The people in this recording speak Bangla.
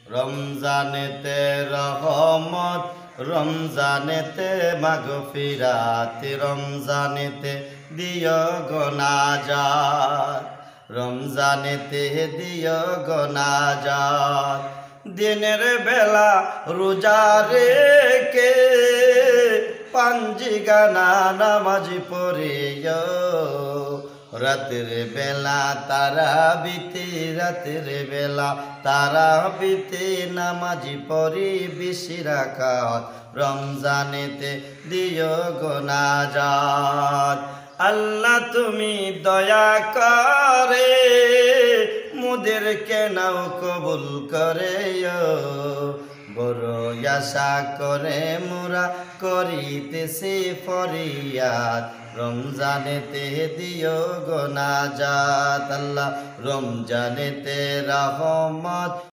রমজানেতে রহমত, রমজানেতে মাগফিরাত, রমজানেতে দিও গো নাজাত, রমজানেতে দিও গো নাজাত। দিনের বেলা রোজা রেখে পাঞ্জিগানা নামাজ পড়িও, রাতের বেলা তারাবিতে, রাতের বেলা তারাবিতে নামাজ পড়ি 20 রাকাত, রমজানেতে দিও গো নাজাত। আল্লাহ তুমি দয়া করে মোদেরকে নাও কবুল করে, বড় আশা করে মোরা করিতেছি ফরিয়াদ, রমজানেতে দিও গো নাজাত। আল্লাহ রমজানেতে রহমত।